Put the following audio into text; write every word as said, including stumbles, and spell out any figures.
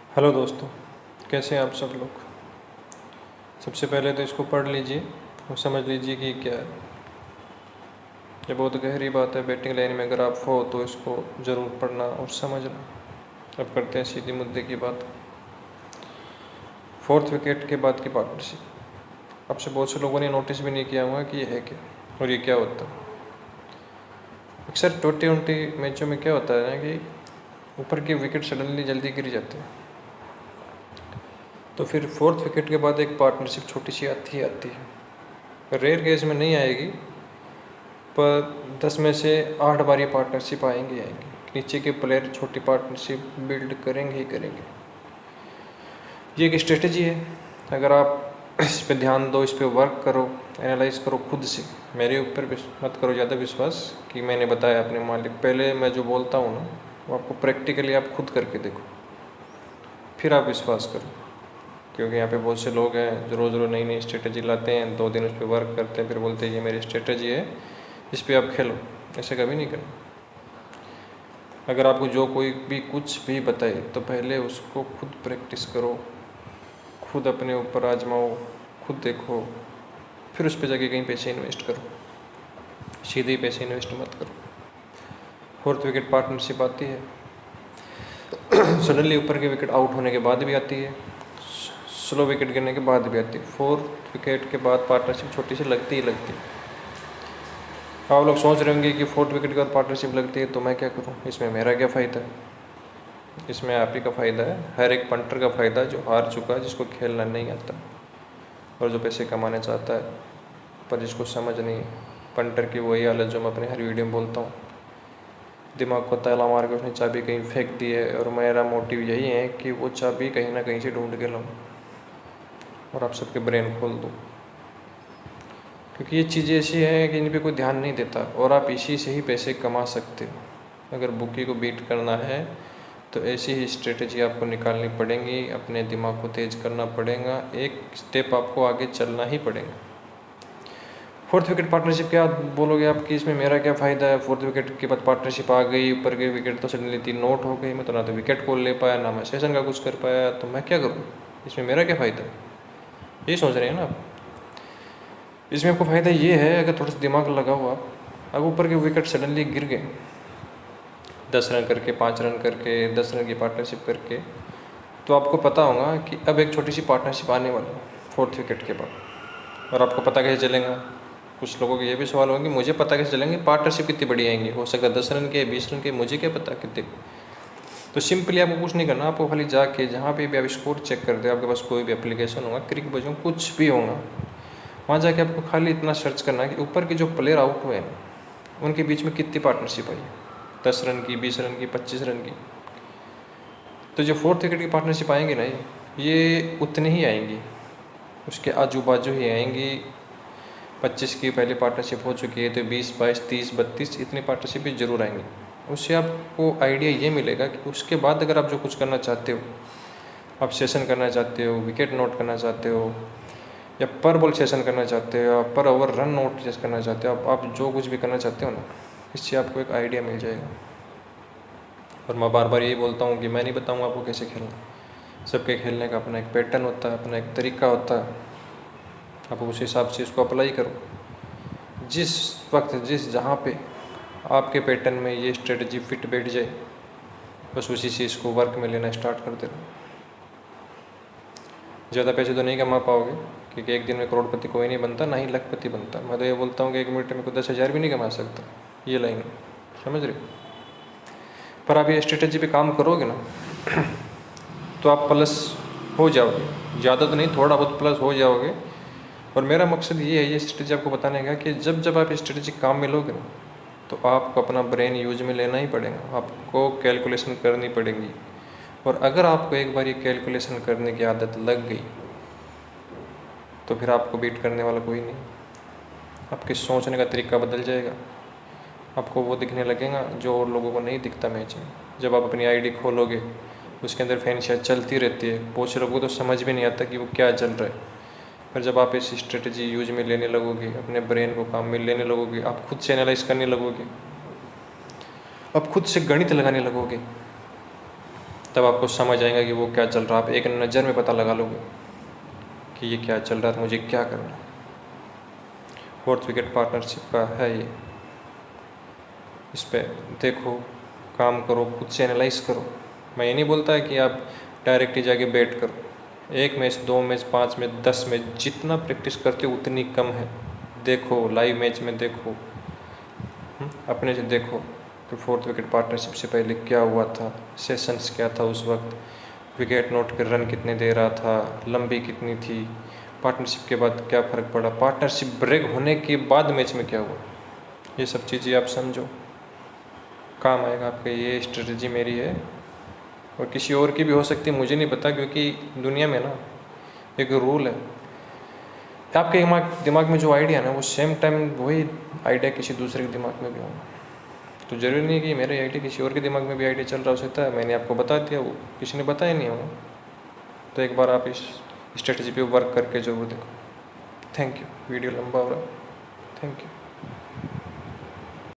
Hello दोस्तों, कैसे हैं आप सब लोग। सबसे पहले तो इसको पढ़ लीजिए और समझ लीजिए कि क्या है। ये बहुत गहरी बात है। बैटिंग लाइन में अगर आप हो तो इसको ज़रूर पढ़ना और समझना। अब करते हैं सीधी मुद्दे की बात। फोर्थ विकेट के बाद की पार्टनरशिप। आपसे बहुत से लोगों ने नोटिस भी नहीं किया होगा कि ये है क्या और ये क्या होता है। अक्सर ट्वेंटी ट्वेंटी मैचों में क्या होता है ना कि ऊपर के विकेट सडनली जल्दी गिर जाते हैं, तो फिर फोर्थ विकेट के बाद एक पार्टनरशिप छोटी सी आती ही आती है। रेयर केस में नहीं आएगी, पर दस में से आठ बार ये पार्टनरशिप आएंगी आएंगी नीचे के प्लेयर छोटी पार्टनरशिप बिल्ड करेंगे ही करेंगे। ये एक स्ट्रेटजी है। अगर आप इस पर ध्यान दो, इस पर वर्क करो, एनालाइज करो खुद से। मेरे ऊपर मत करो ज़्यादा विश्वास कि मैंने बताया अपने मालिक। पहले मैं जो बोलता हूँ ना वो आपको प्रैक्टिकली आप खुद करके देखो, फिर आप विश्वास करो। क्योंकि यहाँ पे बहुत से लोग हैं जो रोज़ रोज़ नई नई स्ट्रेटजी लाते हैं, दो दिन उस पर वर्क करते हैं, फिर बोलते हैं ये मेरी स्ट्रेटजी है, इस पर आप खेलो। ऐसे कभी नहीं करना। अगर आपको जो कोई भी कुछ भी बताए तो पहले उसको खुद प्रैक्टिस करो, खुद अपने ऊपर आजमाओ, खुद देखो, फिर उस पर जाके कहीं पैसे इन्वेस्ट करो। सीधे ही पैसे इन्वेस्ट मत करो। फोर्थ विकेट पार्टनरशिप आती है, सडनली ऊपर के विकेट आउट होने के बाद भी आती है, स्लो विकेट गिरने के बाद भी आती है। फोर्थ विकेट के बाद पार्टनरशिप छोटी सी लगती ही लगती है। आप लोग सोच रहे होंगे कि फोर्थ विकेट के बाद पार्टनरशिप लगती है तो मैं क्या करूं, इसमें मेरा क्या फ़ायदा है। इसमें आप ही का फ़ायदा है, हर एक पंटर का फ़ायदा जो हार चुका है, जिसको खेलना नहीं आता और जो पैसे कमाने चाहता है पर जिसको समझ नहीं है। पंटर की वही हालत जो मैं अपने हर वीडियो में बोलता हूँ। दिमाग को ताला मार के उसने चाबी कहीं फेंक दी है, और मेरा मोटिव यही है कि वो चाबी कहीं ना कहीं से ढूंढ के लाऊं और आप सबके ब्रेन खोल दो। क्योंकि ये चीज़ें ऐसी हैं कि इन पे कोई ध्यान नहीं देता और आप इसी से ही पैसे कमा सकते हो। अगर बुकी को बीट करना है तो ऐसी ही स्ट्रेटजी आपको निकालनी पड़ेगी, अपने दिमाग को तेज करना पड़ेगा, एक स्टेप आपको आगे चलना ही पड़ेगा। फोर्थ विकेट पार्टनरशिप क्या बोलोगे आप कि इसमें मेरा क्या फ़ायदा है। फोर्थ विकेट के बाद पार्टनरशिप आ गई, ऊपर के विकेट तो सडनली तीन नोट हो गई, मैं तो ना तो विकेट कॉल ले पाया, ना मैं सेशन का कुछ कर पाया, तो मैं क्या करूँ, इसमें मेरा क्या फ़ायदा है। यही सोच रहे हैं ना आप। इसमें आपको फ़ायदा ये है, अगर थोड़ा सा दिमाग लगाओ आप। अब ऊपर के विकेट सडनली गिर गए, दस रन करके, पाँच रन करके, दस रन की पार्टनरशिप करके, तो आपको पता होगा कि अब एक छोटी सी पार्टनरशिप आने वाली है फोर्थ विकेट के बाद। और आपको पता कैसे चलेगा। कुछ लोगों के ये भी सवाल होंगे, मुझे पता कैसे चलेंगे पार्टनरशिप कितनी बड़ी आएंगी, हो सकता है दस रन के, बीस रन के, मुझे क्या पता कितने। तो सिंपली आपको कुछ नहीं करना, आपको खाली जाके जहाँ पे भी आप स्कोर चेक करते हो, आपके पास कोई भी एप्लीकेशन होगा, क्रिक बजो, कुछ भी होगा, वहाँ जाके आपको खाली इतना सर्च करना है कि ऊपर के जो प्लेयर आउट हुए हैं उनके बीच में कितनी पार्टनरशिप आई, दस रन की, बीस रन की, पच्चीस रन की। तो जो फोर्थ विकेट की पार्टनरशिप आएंगी ना, ये उतनी ही आएंगी, उसके आजू बाजू ही आएंगी। पच्चीस की पहली पार्टनरशिप हो चुकी है तो बीस, बाईस, तीस, बत्तीस इतनी पार्टनरशिप भी ज़रूर आएंगी। उससे आपको आइडिया ये मिलेगा कि उसके बाद अगर आप जो कुछ करना चाहते हो, आप सेशन करना चाहते हो, विकेट नोट करना चाहते हो, या पर बॉल सेशन करना चाहते हो, या पर ओवर रन नोट करना चाहते हो, आप, आप जो कुछ भी करना चाहते हो ना, इससे आपको एक आइडिया मिल जाएगा। और मैं बार बार यही बोलता हूँ कि मैं नहीं बताऊँगा आपको कैसे खेलना। सबके खेलने का अपना एक पैटर्न होता है, अपना एक तरीका होता है। आप उस हिसाब से इसको अप्लाई करो। जिस वक्त जिस जहाँ पे आपके पैटर्न में ये स्ट्रेटजी फिट बैठ जाए, बस उसी से इसको वर्क में लेना स्टार्ट कर देना। ज़्यादा पैसे तो नहीं कमा पाओगे, क्योंकि एक दिन में करोड़पति कोई नहीं बनता, ना ही लखपति बनता। मैं तो ये बोलता हूँ कि एक मिनट में कोई दस हज़ार भी नहीं कमा सकता, ये लाइन समझ रहे। पर आप ये स्ट्रेटजी पे काम करोगे ना तो आप प्लस हो जाओगे। ज़्यादा तो नहीं, थोड़ा बहुत प्लस हो जाओगे। और मेरा मकसद ये है ये स्ट्रेटजी आपको बताने का कि जब जब आप स्ट्रेटजी काम में लोगे ना, तो आपको अपना ब्रेन यूज में लेना ही पड़ेगा, आपको कैलकुलेशन करनी पड़ेगी। और अगर आपको एक बार ये कैलकुलेशन करने की आदत लग गई तो फिर आपको बीट करने वाला कोई नहीं। आपके सोचने का तरीका बदल जाएगा, आपको वो दिखने लगेगा जो और लोगों को नहीं दिखता मैच में। जब आप अपनी आईडी खोलोगे, उसके अंदर फैंसियाँ चलती रहती है, बहुत से लोगों को तो समझ भी नहीं आता कि वो क्या चल रहा है। पर जब आप ऐसी स्ट्रेटजी यूज में लेने लगोगे, अपने ब्रेन को काम में लेने लगोगे, आप खुद से एनालाइज करने लगोगे, आप खुद से गणित लगाने लगोगे, तब आपको समझ आएगा कि वो क्या चल रहा है। आप एक नज़र में पता लगा लोगे कि ये क्या चल रहा है, मुझे क्या करना है। फोर्थ विकेट पार्टनरशिप का है ये। इस पर देखो, काम करो, खुद से एनालाइज करो। मैं ये नहीं बोलता है कि आप डायरेक्ट ही जाके बैट करो। एक मैच, दो मैच, पाँच मैच, दस मैच, जितना प्रैक्टिस करते हो उतनी कम है। देखो, लाइव मैच में देखो, अपने से देखो कि फोर्थ विकेट पार्टनरशिप से पहले क्या हुआ था, सेशंस क्या था उस वक्त, विकेट नोट के रन कितने दे रहा था, लंबी कितनी थी, पार्टनरशिप के बाद क्या फ़र्क पड़ा, पार्टनरशिप ब्रेक होने के बाद मैच में क्या हुआ। ये सब चीज़ें आप समझो, काम आएगा आपके। ये स्ट्रेटजी मेरी है और किसी और की भी हो सकती है, मुझे नहीं पता, क्योंकि दुनिया में ना एक रूल है, आपके दिमाग दिमाग में जो आइडिया है ना, वो सेम टाइम वही आइडिया किसी दूसरे के दिमाग में भी होगा। तो ज़रूरी नहीं कि मेरे आइडिया किसी और के दिमाग में भी आइडिया चल रहा हो सकता है। मैंने आपको बता दिया, वो किसी ने बताया नहीं होगा। तो एक बार आप इस स्ट्रेटजी पे वर्क करके जरूर देखो। Thank you. वीडियो लंबा हो रहा है। Thank you.